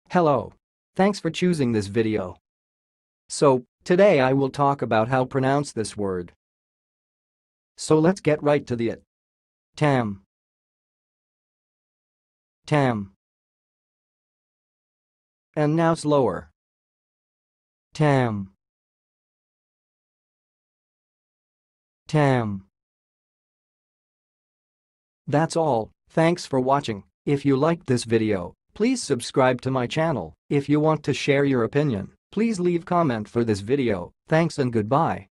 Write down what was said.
Hello. Thanks for choosing this video. So, today I will talk about how pronounce this word. So let's get right to it. Ttam. Ttam. And now slower. Ttam. Ttam. That's all. Thanks for watching. If you liked this video, please subscribe to my channel. If you want to share your opinion, please leave comment for this video. Thanks and goodbye.